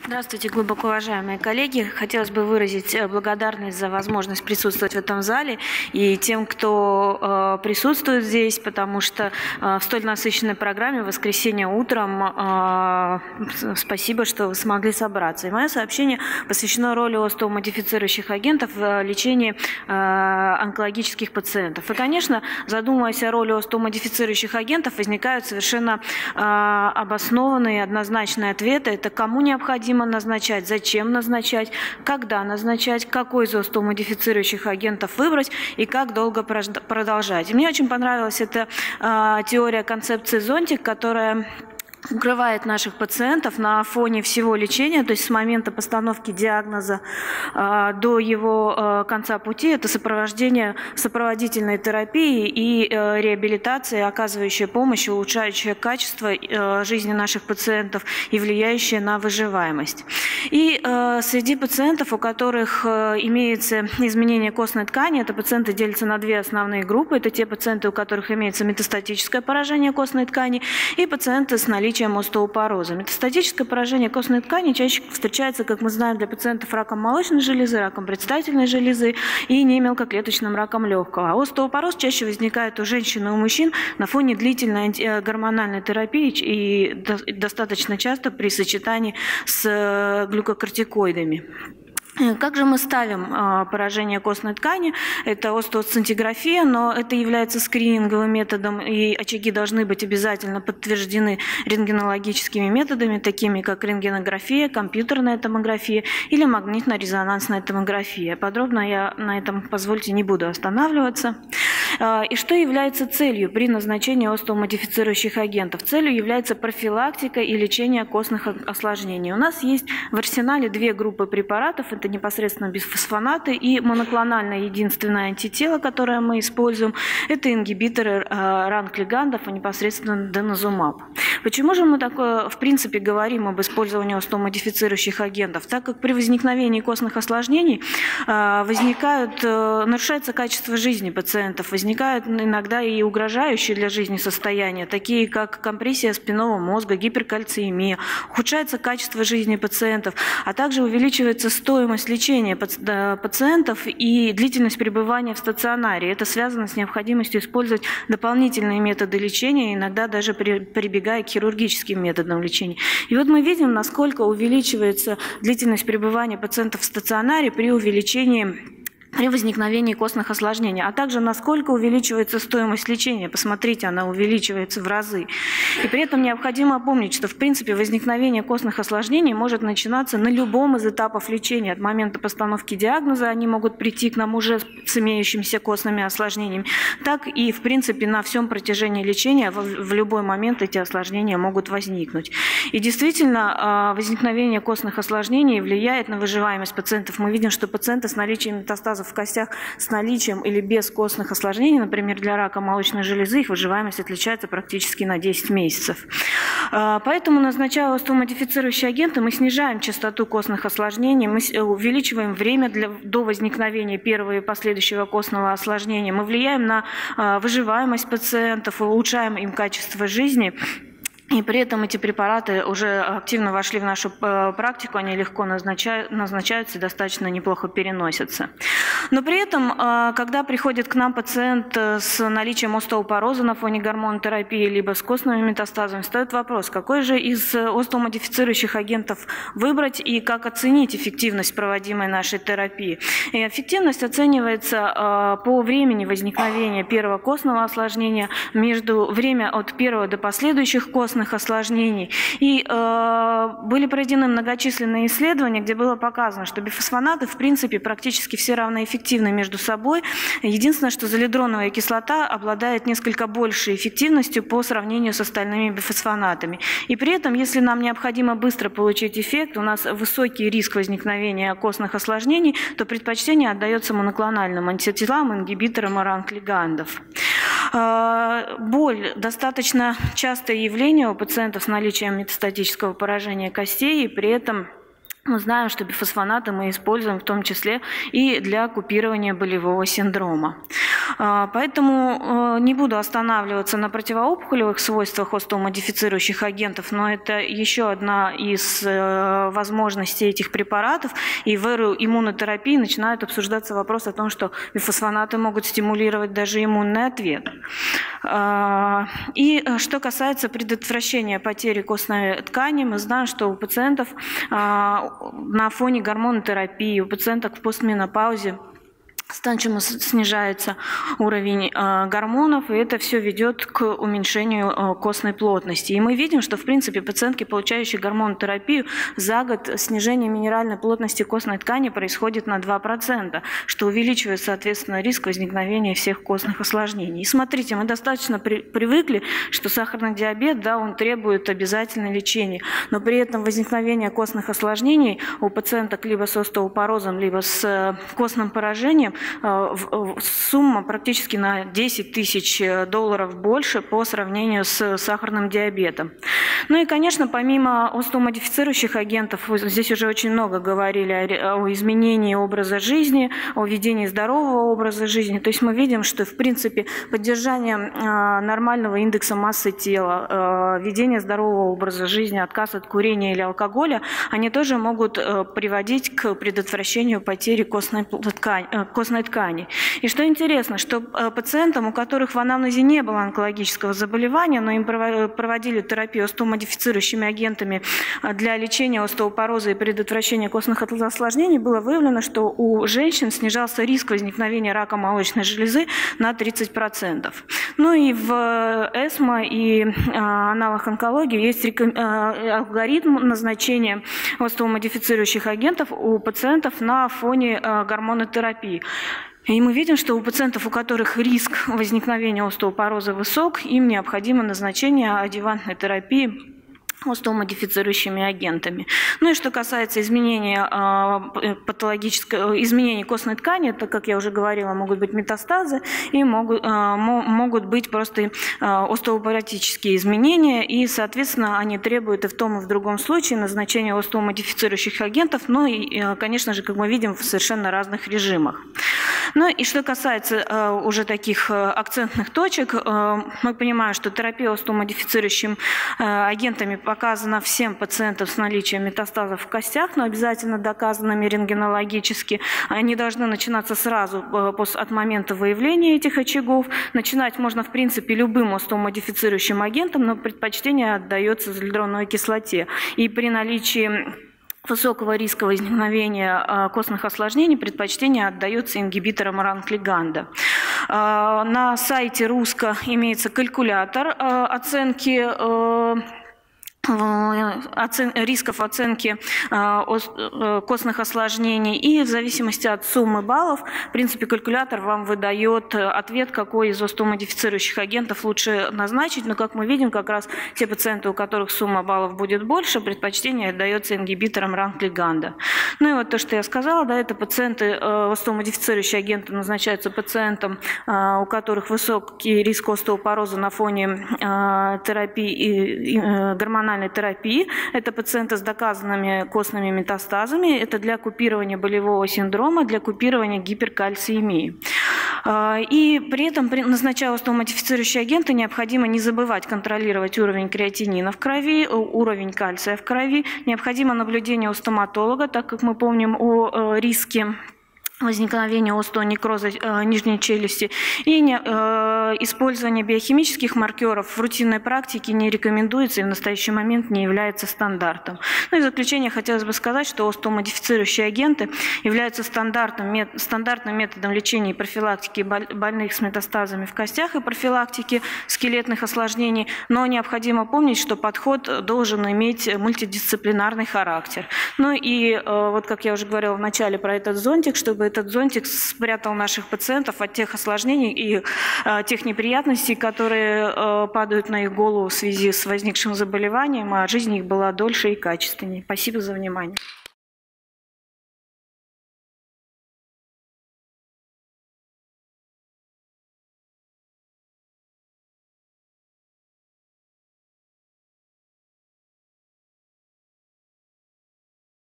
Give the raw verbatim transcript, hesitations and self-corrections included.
Здравствуйте, глубоко уважаемые коллеги. Хотелось бы выразить благодарность за возможность присутствовать в этом зале и тем, кто э, присутствует здесь, потому что э, в столь насыщенной программе в воскресенье утром э, спасибо, что вы смогли собраться. И мое сообщение посвящено роли остеомодифицирующих агентов в лечении э, онкологических пациентов. И, конечно, задумываясь о роли остеомодифицирующих агентов, возникают совершенно э, обоснованные, однозначные ответы. Это кому необходимо назначать, зачем назначать, когда назначать, какой из остеомодифицирующих агентов выбрать и как долго продолжать. И мне очень понравилась эта э, теория концепции зонтик, которая укрывает наших пациентов на фоне всего лечения, то есть с момента постановки диагноза э, до его э, конца пути. Это сопровождение сопроводительной терапии и э, реабилитации, оказывающая помощь, улучшающая качество э, жизни наших пациентов и влияющая на выживаемость. И э, среди пациентов, у которых э, имеется изменение костной ткани, это пациенты делятся на две основные группы. Это те пациенты, у которых имеется метастатическое поражение костной ткани, и пациенты с наличием остеопороза. Метастатическое поражение костной ткани чаще встречается, как мы знаем, для пациентов раком молочной железы, раком предстательной железы и немелкоклеточным раком легкого. А остеопороз чаще возникает у женщин и у мужчин на фоне длительной гормональной терапии и достаточно часто при сочетании с глюкокортикоидами. Как же мы ставим поражение костной ткани? Это остеосцинтиграфия, но это является скрининговым методом, и очаги должны быть обязательно подтверждены рентгенологическими методами, такими как рентгенография, компьютерная томография или магнитно-резонансная томография. Подробно я на этом, позвольте, не буду останавливаться. И что является целью при назначении остеомодифицирующих агентов? Целью является профилактика и лечение костных осложнений. У нас есть в арсенале две группы препаратов. Это непосредственно бисфосфонаты и моноклональное единственное антитело, которое мы используем. Это ингибиторы ранг-лигандов, а непосредственно денозумаб. Почему же мы такое, в принципе, говорим об использовании остеомодифицирующих агентов? Так как при возникновении костных осложнений возникают, нарушается качество жизни пациентов, возникают иногда и угрожающие для жизни состояния, такие как компрессия спинного мозга, гиперкальциемия, ухудшается качество жизни пациентов, а также увеличивается стоимость лечения пациентов и длительность пребывания в стационаре. Это связано с необходимостью использовать дополнительные методы лечения, иногда даже прибегая к хирургическим методам лечения. И вот мы видим, насколько увеличивается длительность пребывания пациентов в стационаре при увеличении при возникновении костных осложнений, а также насколько увеличивается стоимость лечения. Посмотрите, она увеличивается в разы. И при этом необходимо помнить, что в принципе возникновение костных осложнений может начинаться на любом из этапов лечения. От момента постановки диагноза они могут прийти к нам уже с имеющимися костными осложнениями, так и в принципе на всем протяжении лечения в любой момент эти осложнения могут возникнуть. И действительно возникновение костных осложнений влияет на выживаемость пациентов. Мы видим, что пациенты с наличием метастазов в костях с наличием или без костных осложнений, например, для рака молочной железы, их выживаемость отличается практически на десять месяцев. Поэтому, назначая остеомодифицирующие агенты, мы снижаем частоту костных осложнений, мы увеличиваем время для, до возникновения первого и последующего костного осложнения, мы влияем на выживаемость пациентов, улучшаем им качество жизни. И при этом эти препараты уже активно вошли в нашу практику, они легко назначаются и достаточно неплохо переносятся. Но при этом, когда приходит к нам пациент с наличием остеопороза на фоне гормонотерапии, либо с костными метастазами, встает вопрос, какой же из остеомодифицирующих агентов выбрать и как оценить эффективность проводимой нашей терапии. И эффективность оценивается по времени возникновения первого костного осложнения, между время от первого до последующих костных осложнений. И э, были проведены многочисленные исследования, где было показано, что бифосфонаты в принципе практически все равноэффективны между собой. Единственное, что залидроновая кислота обладает несколько большей эффективностью по сравнению с остальными бифосфонатами. И при этом, если нам необходимо быстро получить эффект, у нас высокий риск возникновения костных осложнений, то предпочтение отдается моноклональным антителам, ингибиторам ранг-лигандов. Боль – достаточно частое явление у пациентов с наличием метастатического поражения костей, и при этом мы знаем, что бифосфонаты мы используем в том числе и для купирования болевого синдрома. Поэтому не буду останавливаться на противоопухолевых свойствах остеомодифицирующих агентов, но это еще одна из возможностей этих препаратов. И в эру иммунотерапии начинает обсуждаться вопрос о том, что бифосфонаты могут стимулировать даже иммунный ответ. И что касается предотвращения потери костной ткани, мы знаем, что у пациентов на фоне гормонотерапии, у пациенток в постменопаузе значимо снижается уровень э, гормонов, и это все ведет к уменьшению э, костной плотности. И мы видим, что, в принципе, пациентки, получающие гормонотерапию, за год снижение минеральной плотности костной ткани происходит на два процента, что увеличивает, соответственно, риск возникновения всех костных осложнений. И смотрите, мы достаточно при, привыкли, что сахарный диабет, да, он требует обязательно лечения, но при этом возникновение костных осложнений у пациенток либо с остеопорозом, либо с э, костным поражением сумма практически на десять тысяч долларов больше по сравнению с сахарным диабетом. Ну и, конечно, помимо остеомодифицирующих агентов, здесь уже очень много говорили о изменении образа жизни, о ведении здорового образа жизни. То есть мы видим, что, в принципе, поддержание нормального индекса массы тела, ведение здорового образа жизни, отказ от курения или алкоголя, они тоже могут приводить к предотвращению потери костной ткани. костной ткани. И что интересно, что пациентам, у которых в анамнезе не было онкологического заболевания, но им проводили терапию остеомодифицирующими агентами для лечения остеопороза и предотвращения костных осложнений, было выявлено, что у женщин снижался риск возникновения рака молочной железы на тридцать процентов. Ну и в эсмо и аналог онкологии есть алгоритм назначения остеомодифицирующих агентов у пациентов на фоне гормонотерапии. И мы видим, что у пациентов, у которых риск возникновения остеопороза высок, им необходимо назначение адъювантной терапии остеомодифицирующими агентами. Ну и что касается изменения патологического, изменений костной ткани, это, как я уже говорила, могут быть метастазы и могут, могут быть просто остеопоротические изменения, и, соответственно, они требуют и в том, и в другом случае назначения остеомодифицирующих агентов, ну и, конечно же, как мы видим, в совершенно разных режимах. Ну и что касается уже таких акцентных точек, мы понимаем, что терапия остеомодифицирующими агентами показано всем пациентам с наличием метастазов в костях, но обязательно доказанными рентгенологически. Они должны начинаться сразу от момента выявления этих очагов. Начинать можно, в принципе, любым остеомодифицирующим агентом, но предпочтение отдается золидроновой кислоте. И при наличии высокого риска возникновения костных осложнений предпочтение отдается ингибиторам ранглиганда. На сайте РУСКО имеется калькулятор оценки Оцен... рисков оценки э, костных осложнений, и в зависимости от суммы баллов, в принципе, калькулятор вам выдает ответ, какой из остеомодифицирующих агентов лучше назначить, но, как мы видим, как раз те пациенты, у которых сумма баллов будет больше, предпочтение отдается ингибиторам ранглиганда. Ну и вот то, что я сказала, да, это пациенты, э, остеомодифицирующие агенты назначаются пациентам, э, у которых высокий риск остеопороза на фоне э, терапии и э, гормональной терапии. Это пациенты с доказанными костными метастазами. Это для купирования болевого синдрома, для купирования гиперкальциемии. И при этом, назначая остеомодифицирующие агенты, необходимо не забывать контролировать уровень креатинина в крови, уровень кальция в крови. Необходимо наблюдение у стоматолога, так как мы помним о риске возникновения остеонекроза э, нижней челюсти, и не, э, использование биохимических маркеров в рутинной практике не рекомендуется и в настоящий момент не является стандартом. Ну и в заключение хотелось бы сказать, что остеомодифицирующие агенты являются стандартным, мет, стандартным методом лечения и профилактики больных с метастазами в костях и профилактики скелетных осложнений, но необходимо помнить, что подход должен иметь мультидисциплинарный характер. Ну и э, вот как я уже говорила в начале про этот зонтик, чтобы этот зонтик спрятал наших пациентов от тех осложнений и э, тех неприятностей, которые э, падают на их голову в связи с возникшим заболеванием, а жизнь их была дольше и качественнее. Спасибо за внимание.